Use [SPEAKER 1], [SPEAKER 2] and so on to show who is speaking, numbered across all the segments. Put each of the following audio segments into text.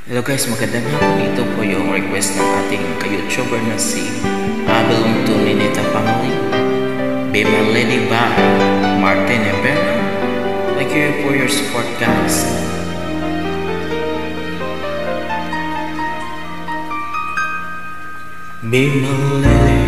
[SPEAKER 1] Hello guys, magandang hapon. Ito po yung request ng ating ka-YouTuber na si Abelong to Ninita Family. Be My Lady by Martin Ebera. Thank you for your support guys. Be my lady,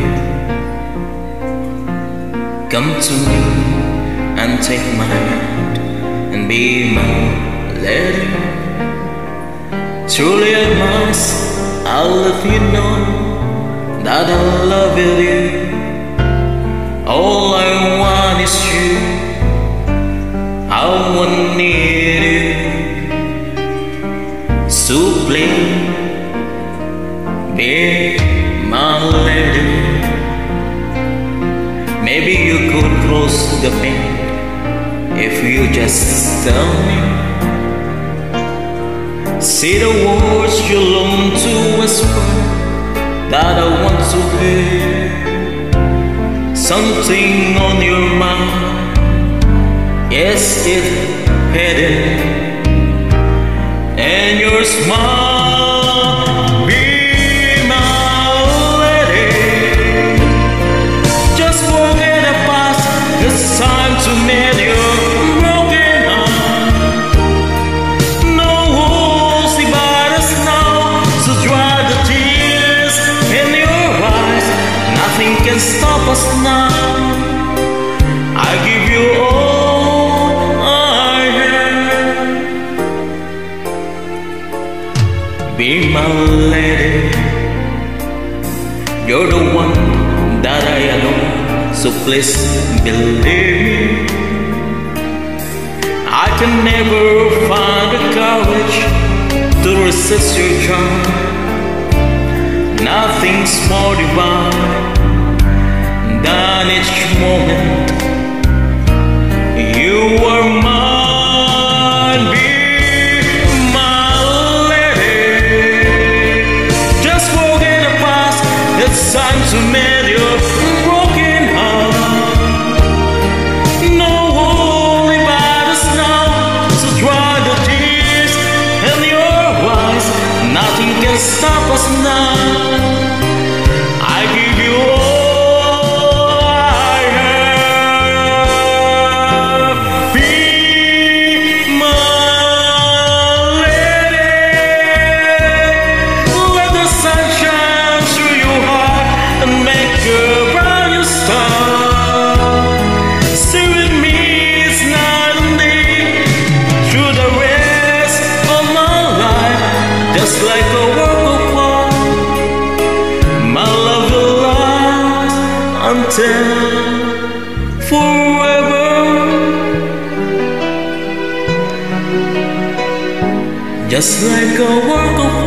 [SPEAKER 1] come to me and take my hand and be my lady. Truly I must, I'll let you know that I love you. All I want is you, I want need you. So please, be my lady. Maybe you could cross the pain if you just tell me. Say the words you long to whisper that I want to hear. Something on your mind, yes, it's hidden. And your smile, be my lady. Just forget the past, it's time to mend your broken heart. No walls divide us now, so dry the tears in your eyes. Nothing can stop us now. I give you all I have. Be my lady. You're the one that I adore, so please believe me. I can never find the courage to resist your charm. Nothing's more divine than each moment you are mine. Be my lady. Just forget the past, it's time to mend your broken heart. No holy battles now, so dry the tears in your eyes. Nothing can stop us now. I give you all I have. Be my lady. Let the sun shine through your heart and make a bright star. Stay with me, it's night and day, through the rest of my life, just like a work of art. My love will last until forever. Just like a work of